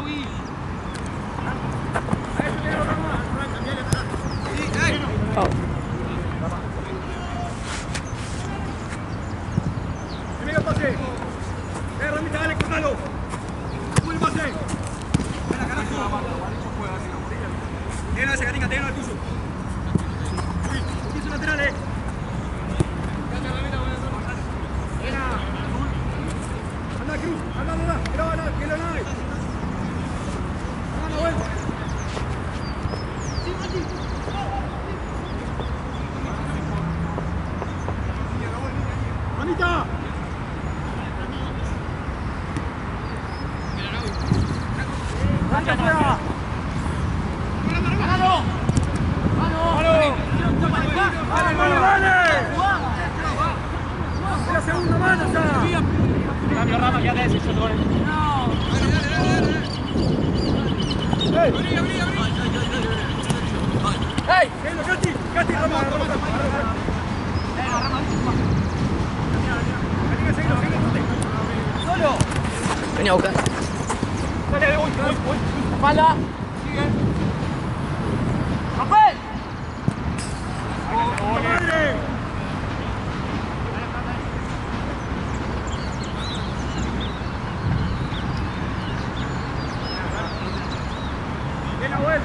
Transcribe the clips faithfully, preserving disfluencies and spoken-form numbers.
Vení a buscar. Dale, voy, voy, voy. Espalda. Sigue. ¡Rafael! ¡Oh, madre! Bien, Abuel.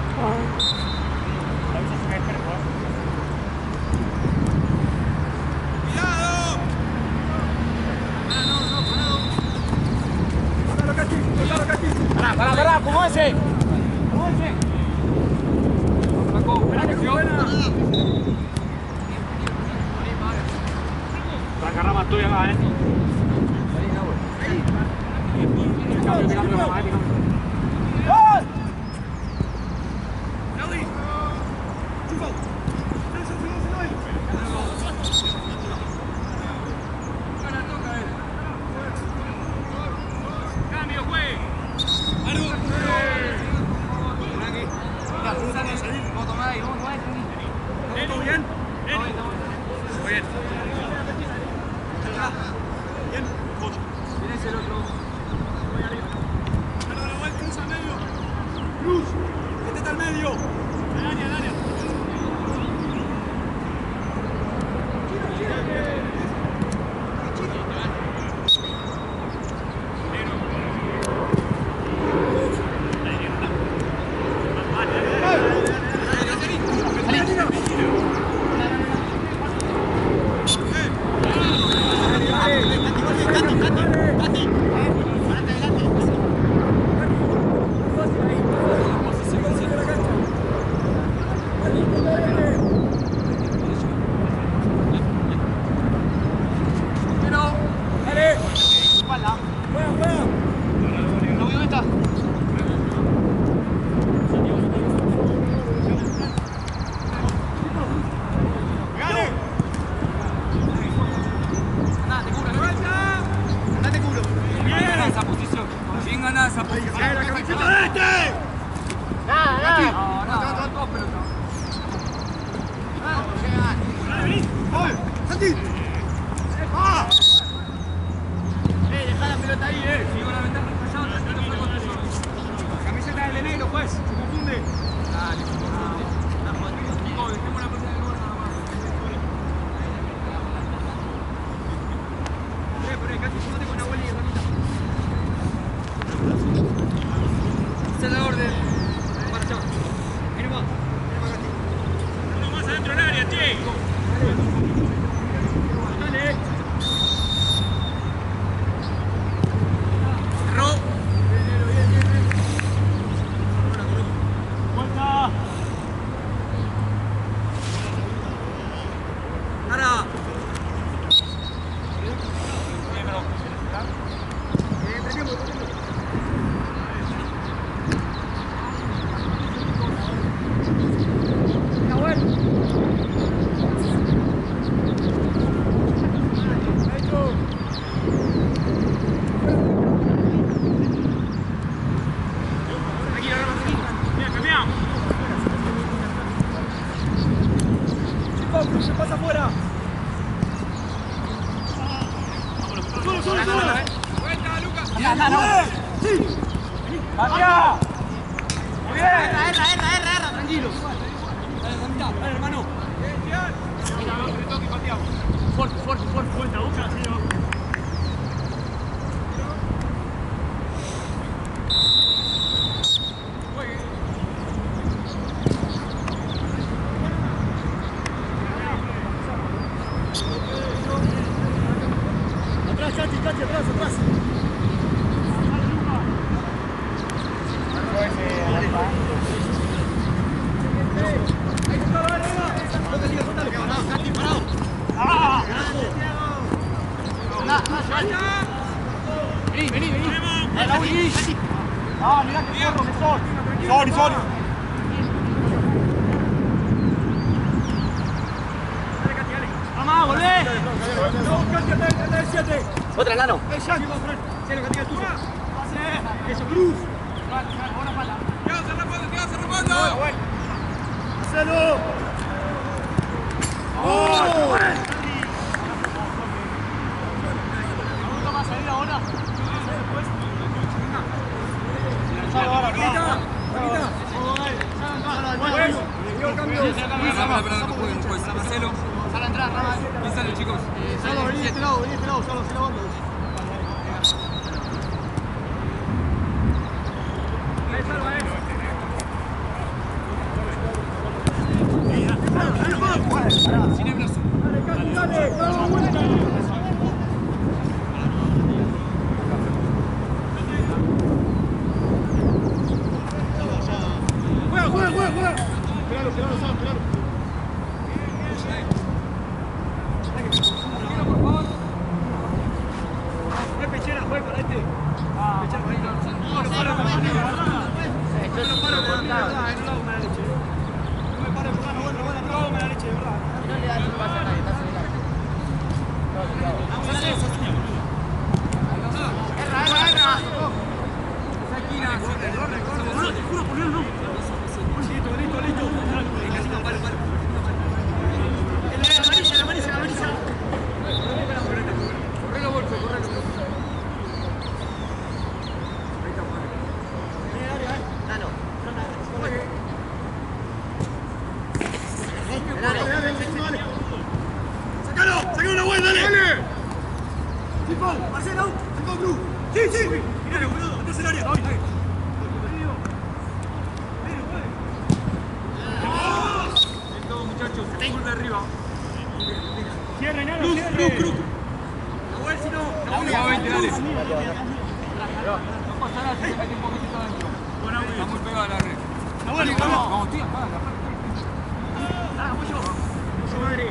Pará, pará, como ese. Como ese. Espera que se buena. La carrama es tuya acá, eh. ¡Vaya! Muy bien. Erra, erra, erra, erra, erra, tranquilo. Dale, Ramita, dale, hermano. Fuerte, fuerte, fuerte, fuerte. Busca así abajo. Atrás, Chachi, Chachi, atrás, atrás. Vení, vení, vení. Ah, mirá que forro que sos. Sorry, sorry. Vamos, volvé. Otra, Nano. Eso, Cruz. Ahora pala. ¡Se remonta, tío, se remonta! ¡Hacelo! ¡Oh! Más salir ahora. Salgo ahora, Paquita. No puede, no puede. Marcelo. Sale a entrar, Rama. ¿Quién sale, chicos? Salgo, vení de este lado, vení de este lado, Salgo, se la banda. Ahí salva, eh. Sin abrazo. Dale, dale. Juega, juega, juega, juega. Esperalo, esperalo, Sam, esperalo. Por favor. No es pechera, juega para este. Ah, pechera para este. No, no paro con la mano, ¿verdad? Yo no paro con la mano, ¿verdad? No lo hago mala leche. No me paro con la mano, bueno, bueno, no lo hago mala leche, de verdad. No le das un pase a nadie, estás en el aire. Vamos a hacer eso, suya, boludo. Erra, erra, erra. No, te juro por Dios, no. Listo, listo, listo. Paro, paro. La amarilla, la amarilla, la amarilla. Correlo, Wolfe, correlo. Nano. ¡Sácalo! ¡Sácalo una vuelta, dale! ¡Dale! ¡Tipo! ¡Marcelo! ¡Tipo, Cruz! ¡Sí, sí! ¡Mirale, boludo! ¡Atrás el área! ¡Ahí! Todo, muchachos. Vuelve arriba. ¡Cierre, Nano! Cruz, ¡Cierre! Cruz, Cruz. Nahuel, si no... Nahuel, a veinte, dale. No pasa nada, si se mete un poquitito adentro. Está muy pegado a la red. Nahuel, Vamos, vamos. vamos, tío, acá, acá. ¡Ah, voy yo! ¡Su madre!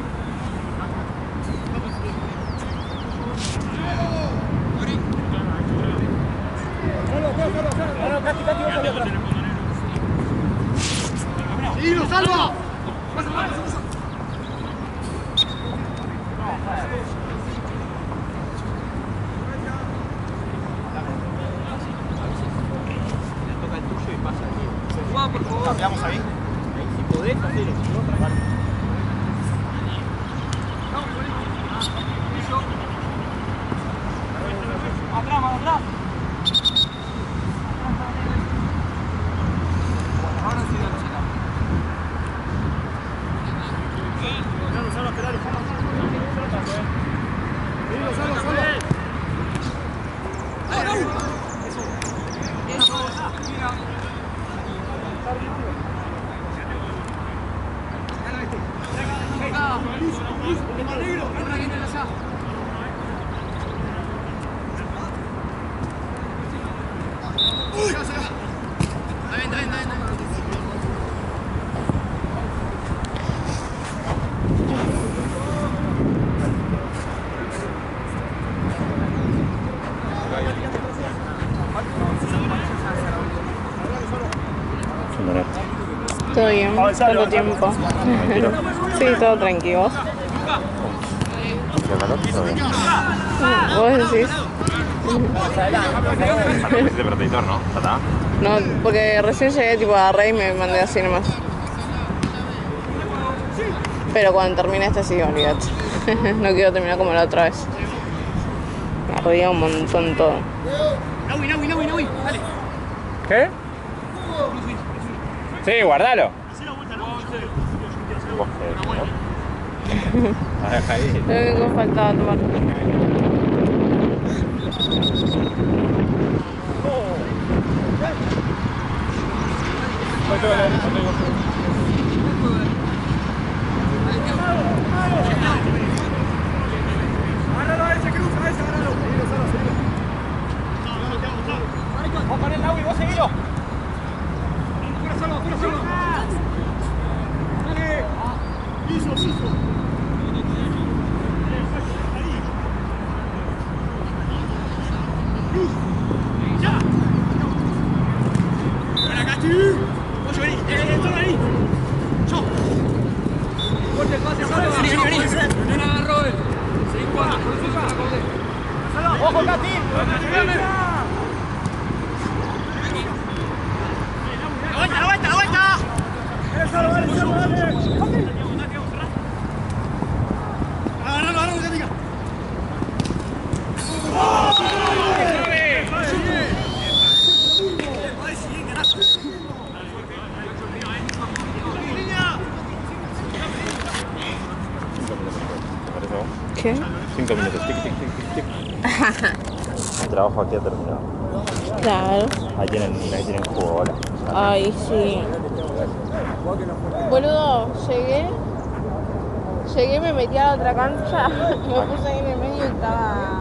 ¡Sí, lo salva! ¡Pasa, pasa, pasa! Juan, por favor. Cambiamos ahí. Si podés, hacelo. Si no, otra parte. ¡Atrás, más atrás! Ahora sí, dale, chica. Salva, salva, esperalo, salva. Vení, salva, salva. Eso. Eso. Mira. Todo bien, ¿cuánto tiempo? Sí, todo tranquilo. ¿Vos decís? de protector, ¿no? ¿Está? No, porque recién llegué tipo a Rey y me mandé así nomás. Pero cuando termine este sí, olvídate. No quiero terminar como la otra vez. Me ardía un montón todo. Nahui, Nahui, Nahui, Nahui, dale. ¿Qué? Sí, guardalo. Ahí. Lo único que faltaba tomar. Agárralo a ese, Cruz, a ese, agárralo. Vos con el Naui, vos seguilo. Fuera solo, fuera solo. Dale. Piso, piso. Cruz. Ya. Ven acá, Chi. Vos vení. Eh, solo ahí. Yo. Corte el pase, solo. Vení, vení, vení. Ven, agarró él. Seguí jugando, por eso yo la acordé. Ojo, Tati. La vuelta, la vuelta, la vuelta. Eso, dale, eso, dale. Agarralo, agarralo, que diga. ¿Qué? Cinco minutos. Tic, tic, tic, tic, tic. El trabajo aquí ha terminado. Claro. Ahí tienen, ahí tienen juego ahora. Ay, sí. Boludo, llegué. Llegué, me metí a la otra cancha. Me puse ahí en el medio y estaba.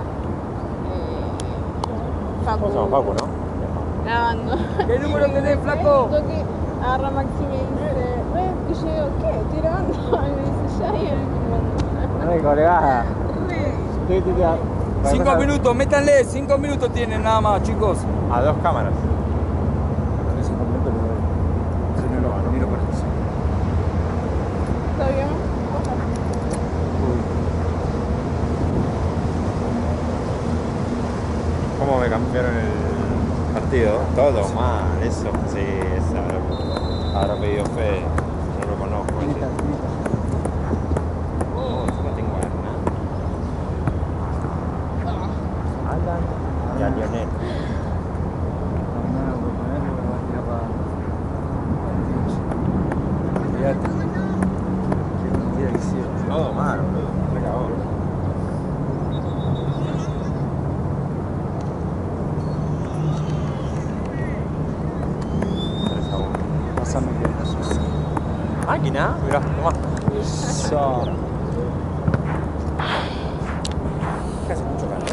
Eh, Facu. ¿Cómo se llama Facu, no? Grabando. ¿Qué número tenés, flaco? Toque, agarra Maxi y me dice, "Eh", y yo digo, ¿qué? Estoy grabando. Y me dice, ya, y yo me Ay, colega. Cinco minutos, métanle, cinco minutos tienen nada más, chicos. A dos cámaras. ¿Está bien? ¿Cómo me cambiaron el partido? Todo mal, eso. Sí, eso. Habrá, habrá pedido fe. No lo conozco. Ese. Oh, yo no tengo a Hernán. Alan y a Lionel. Todo mal, boludo. Me cagó. tres a uno. Pasame que. Máquina, mirá, tomá. Eso. Que hace mucho calor.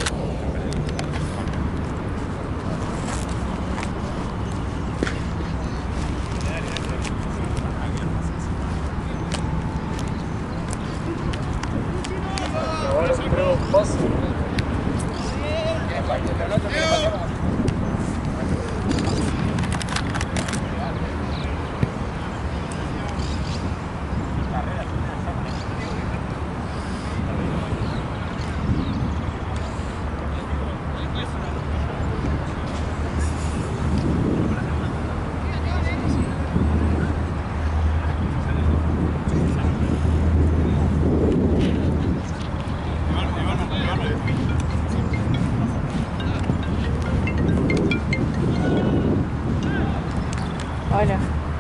Hola.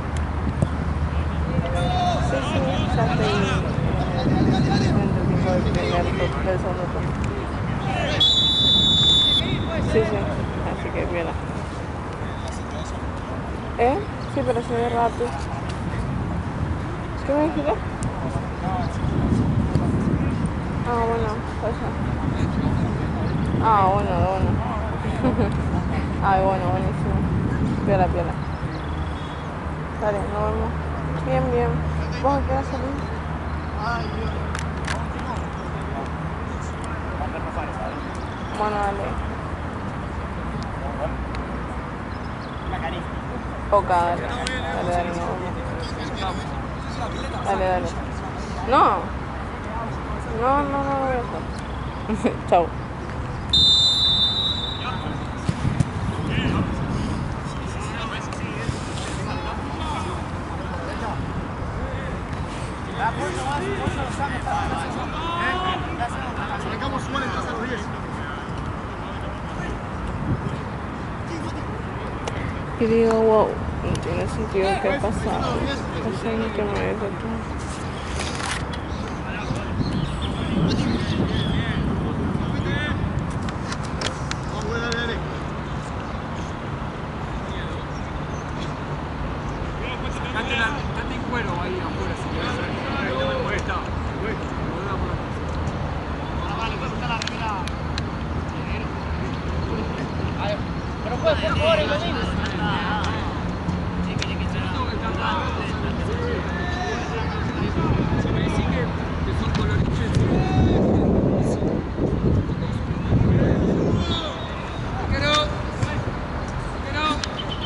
Sí, sí, ya estoy en el tiempo del primer turno, del segundo turno. Sí, sí, así que bien. ¿Eh? Sí, pero se ve rápido. ¿Qué me dijiste? Ah, bueno, vaya. Ah, bueno, bueno. Ay, bueno, buenísimo. Piola, piola. Dale, nos vemos. Bien, bien. ¿Vos a qué vas a salir? Bueno, dale. Poca, dale. Dale, dale, nos vemos. Dale, dale. No. No, no, no, no voy a estar. Chau. Arrancamos igual en casa a los diez. Y digo, wow, no tiene sentido que ha pasado. No sé ni qué me voy a hacer. Cante en cuero ahí afuera, si querés. Molesta. Pero puede ser por el mismo. Si me decís que, que son coloriches, ¿por qué no? ¿Por qué no?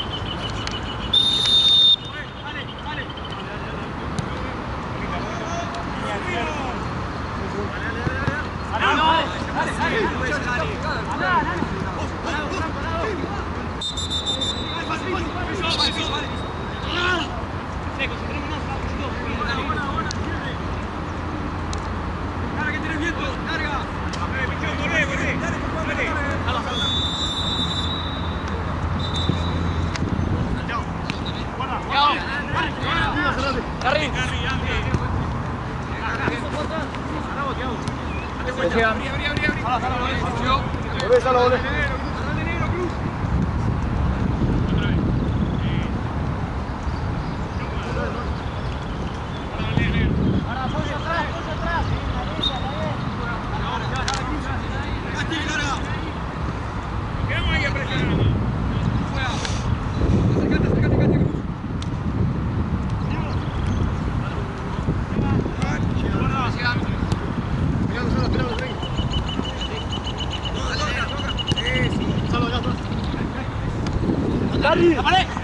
¡Cari!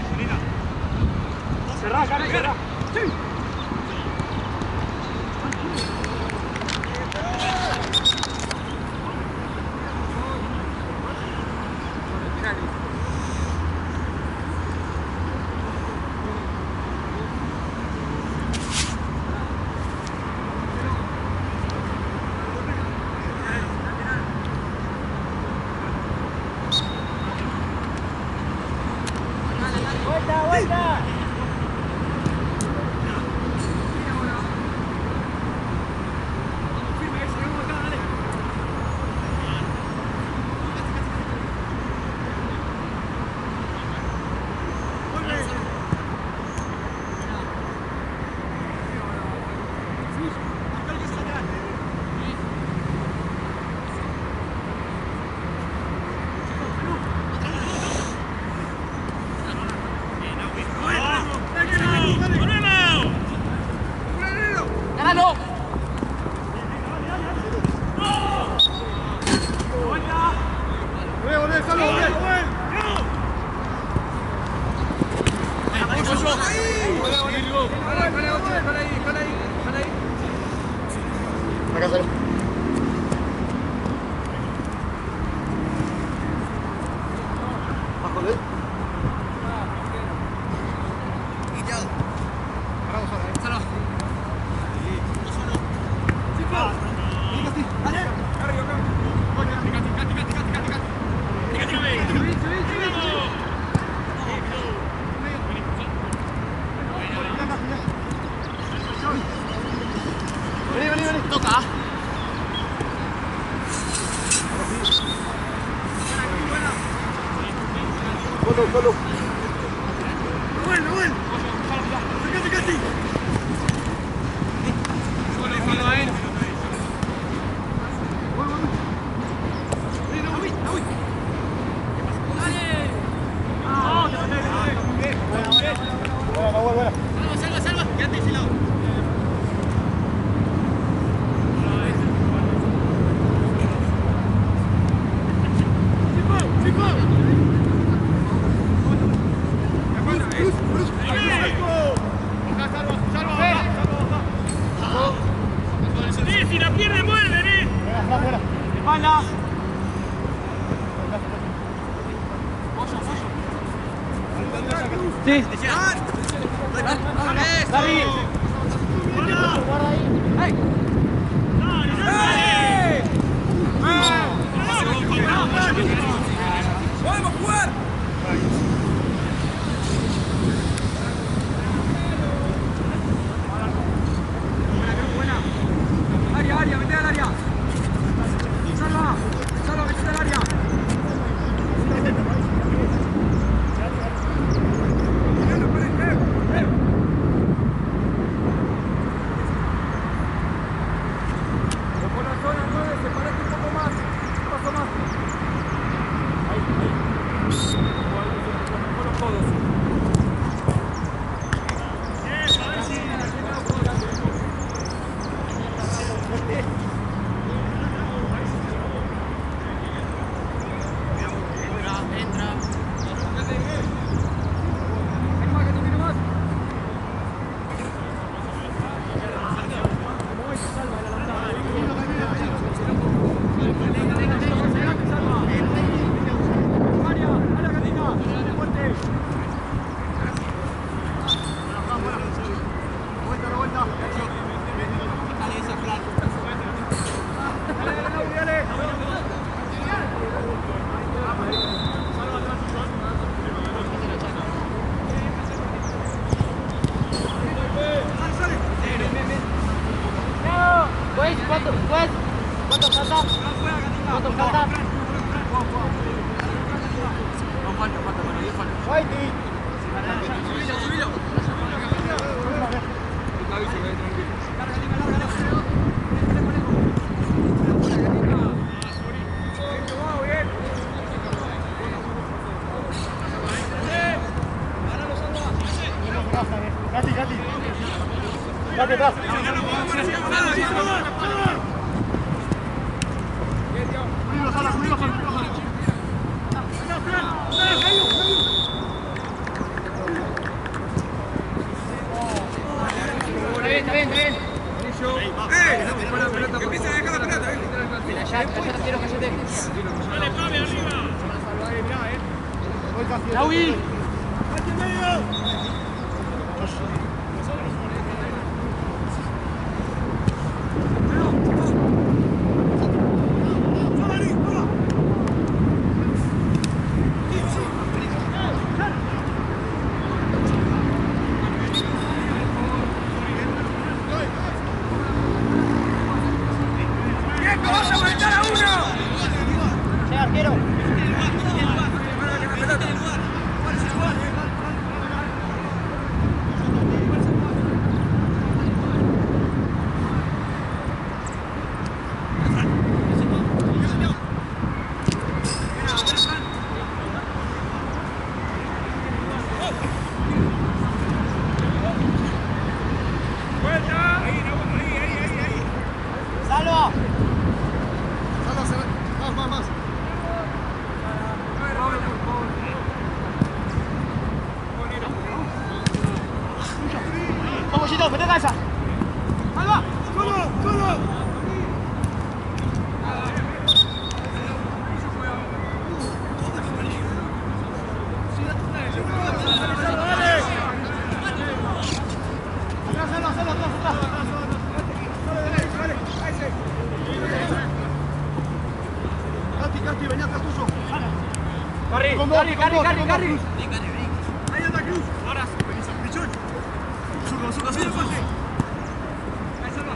¡Cerrá, Cari, cerrá! ¡Sí! ¡Vuelta, vuelta! Solo. Bueno, bueno. Casi, casi. Solo, solo a él. Salva, salva, quédate ese lado. Si la pierde, muerde, ¿eh? Espalda. Sí. David. Guarda ahí. ¡Podemos jugar! fighting. Gatti, Gatti. Gatti atrás. Cuidado, Sala, cuidado, Sala, cuidado, Está bien, está bien, está bien. ¡Eh! Que empiecen a dejar la pelota, eh. Mira, ya, ya te quiero, cállate. Dale, Pablo, arriba. Naui. Carri, Carri, Carri, Carri. Ahí anda Cruz. Ahora, Pichón. Zurdo, zurdo, zurdo, zurdo. Ahí salva.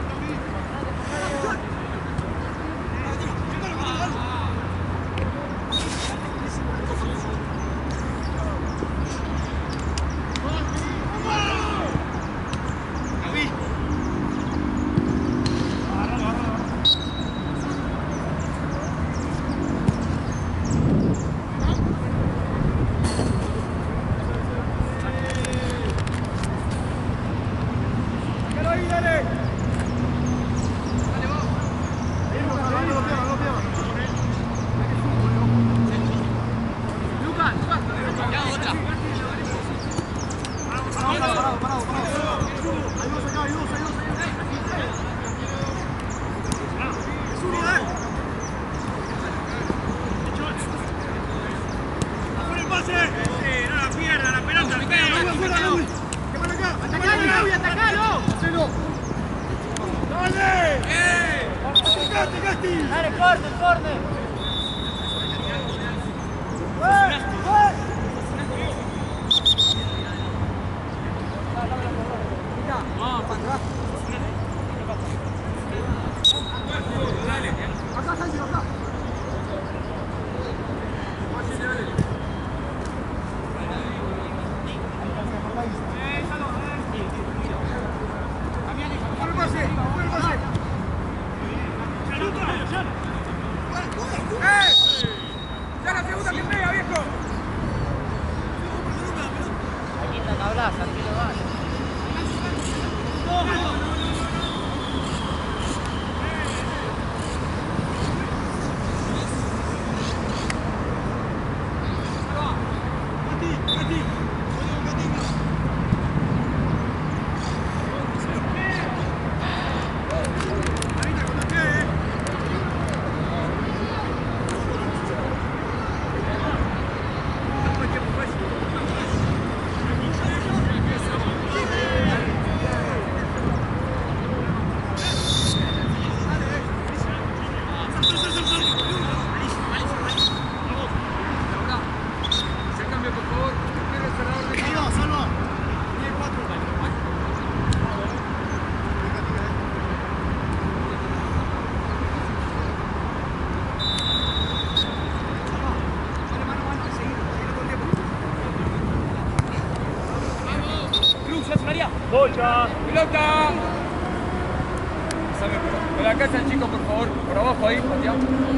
Bocha. ¡Pelota! Pásame por, por acá está el chico, por favor. Por abajo ahí, Matías.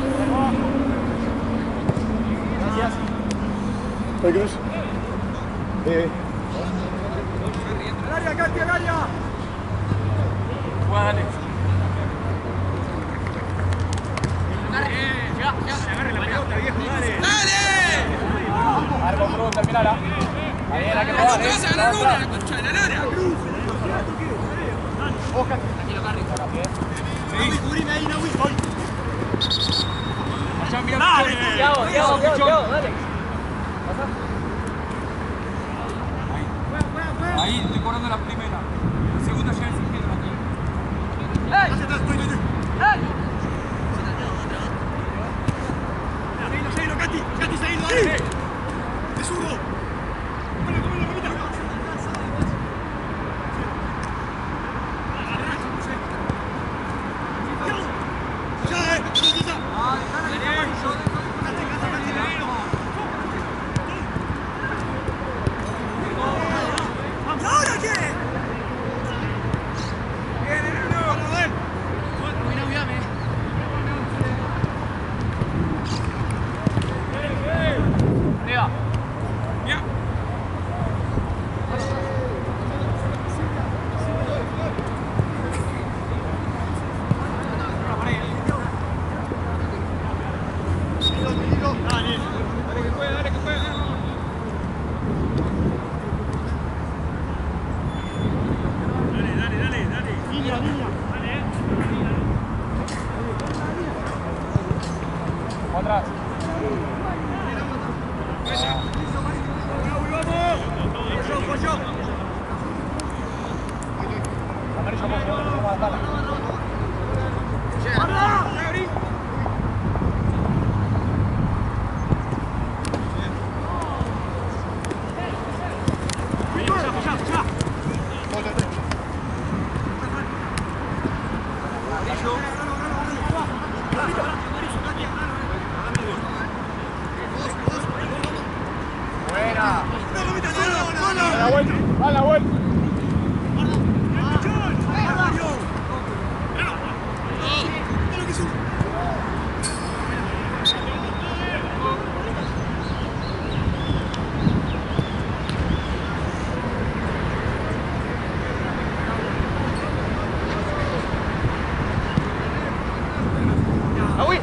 Gracias. Soy Cruz. Eh. ¡Al área, Katy, al área! Juega, Alex. Ya, ya, agarre la pelota, viejo, dale. ¡Dale! Arco, Cruz, terminala. Ahí era que ¿Cómo jugar, te eh. vas a ganar una, la concha de la lora? Nahui, cubrime ahí, Nahui. Allá, mira. Dale. Tiago, Tiago, Tiago, dale. Ahí, estoy cobrando la primera. La segunda ya es el que la tiene. Hacia atrás, voy, voy, voy. Seguilo, seguilo, Katy. Katy, seguilo, dale. De zurdo. Cómelo, cómelo, Ramita. Ya, eh. Ya, ya, ya. ¿Y ahora qué? Arriba. Ya. Dale, dale que puede, dale que puede. Dale, dale, dale, dale. Línea, línea. Dale. Atrás. Buena. Da la vuelta, da la vuelta. ¡Agüí!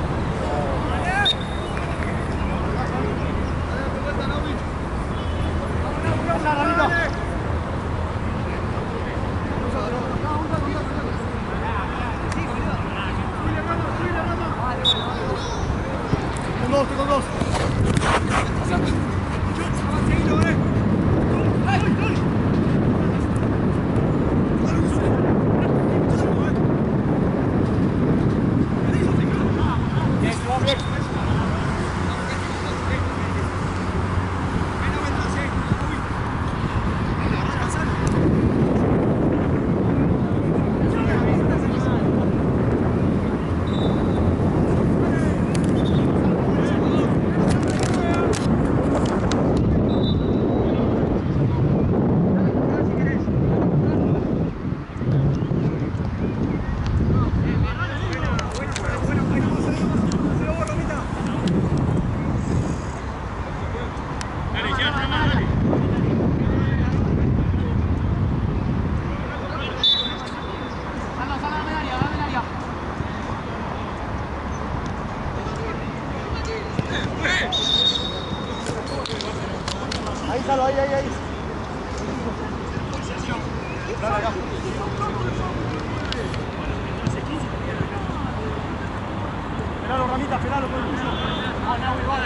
Con dos, con dos. Seguilo, eh. Ahí, Salo, ahí, ahí, ahí. Dale acá. Pelalo, Ramita, pelalo por el piso. Ah, no, igual,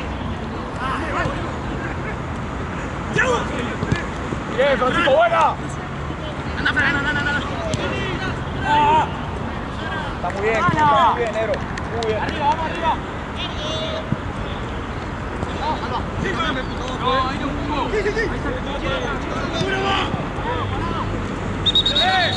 Bien, Francisco, buena. anda, anda, anda, anda. Ah. Está muy bien, está muy bien, negro. Muy bien. Arriba, vamos arriba. No, ahí no jugó. Sí, sí, sí. ¡Uno más! ¡Eh!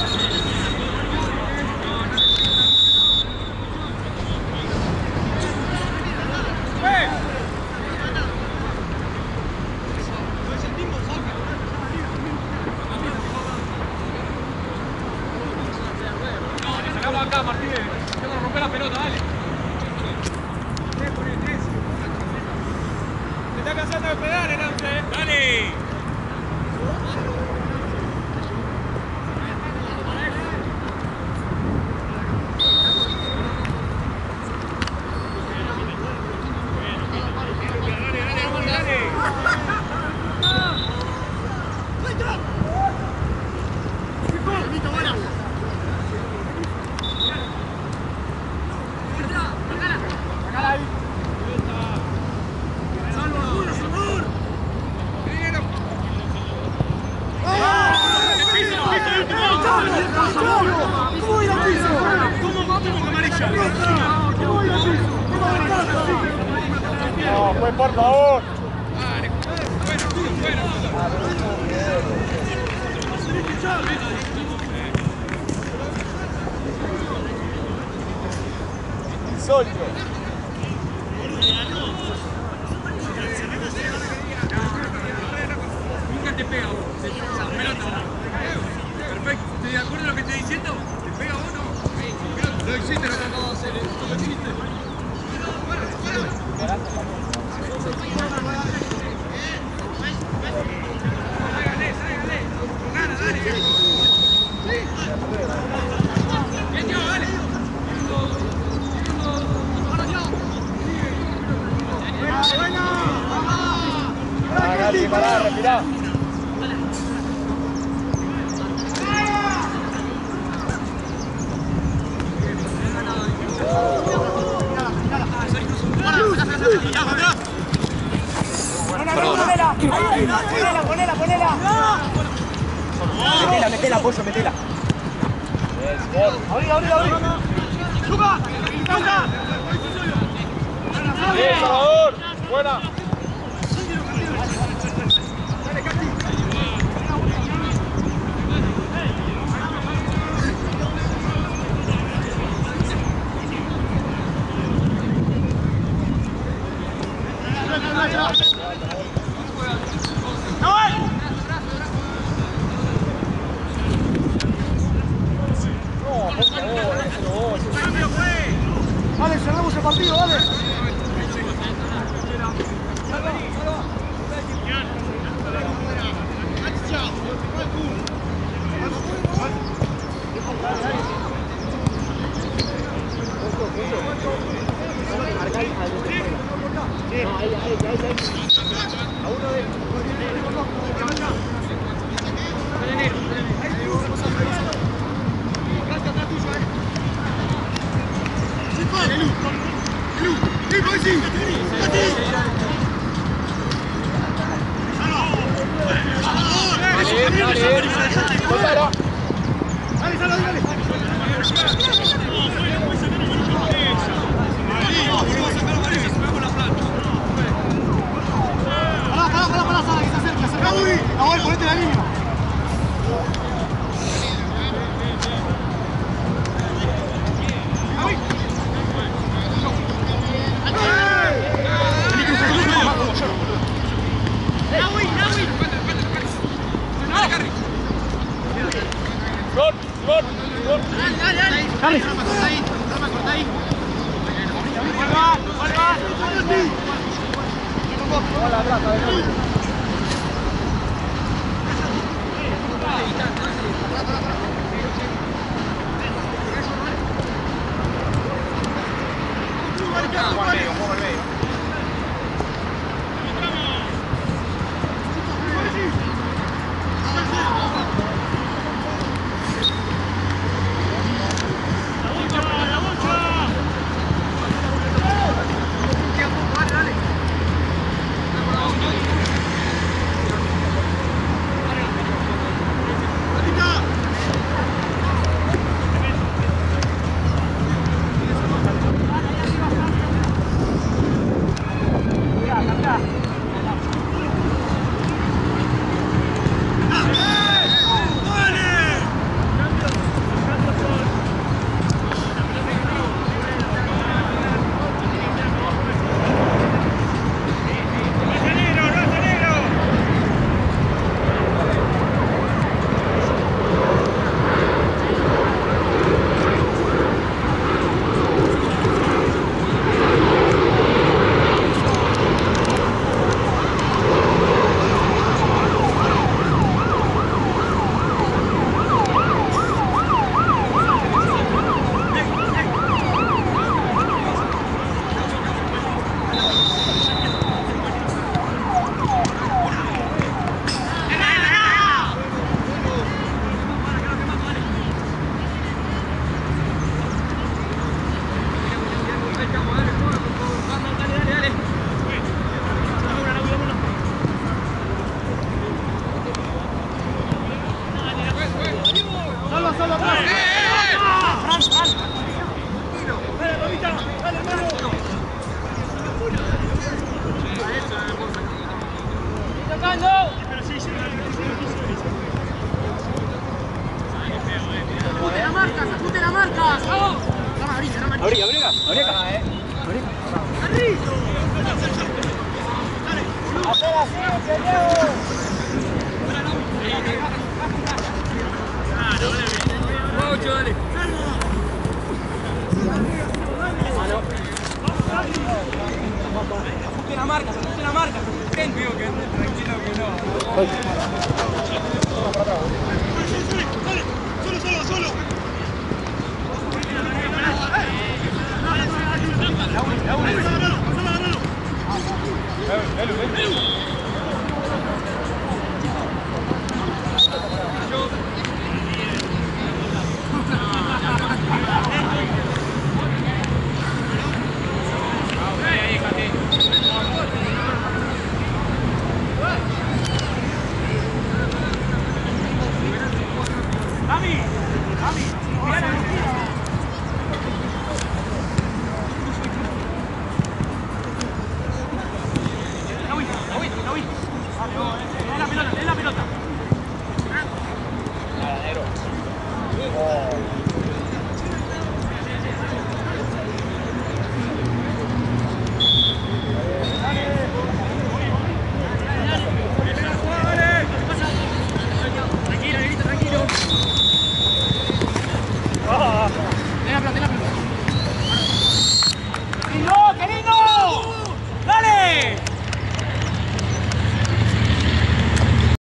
¿Cómo voy al piso? ¿Cómo vamos con amarilla? ¿Cómo voy al piso? ¿Cómo No, pues por favor. Insólito. Nunca te pega vos, esa pelota. Perfecto, ¿estás de acuerdo en lo que estoy diciendo? ¿Te pega vos no? Lo hiciste lo que acabo de hacer, lo hiciste. Ságale, ságale. Con ganas, dale. Bien, Diego, dale. Pará, pará, respirá. Ponela, ponela, ponela. Metela, metela, pollo, metela. Abrí, abrí, abrí. ¡Suba! ¡Canta! Bien, Salvador. Buena. Dale, cerramos el partido, dale. Nahuel, ponete la línea. Gol, gol, gol. Dale. Vuelva, vuelva. Hola, atrás, a ver. Juan medio, juego al medio. Abrí, abrí, abrí acá. Hacer así, señor. Ocho, dale. Ajuste la marca, ajuste la marca. Ten, digo que tranquilo que no. Solo, solo, solo. Elu, elu.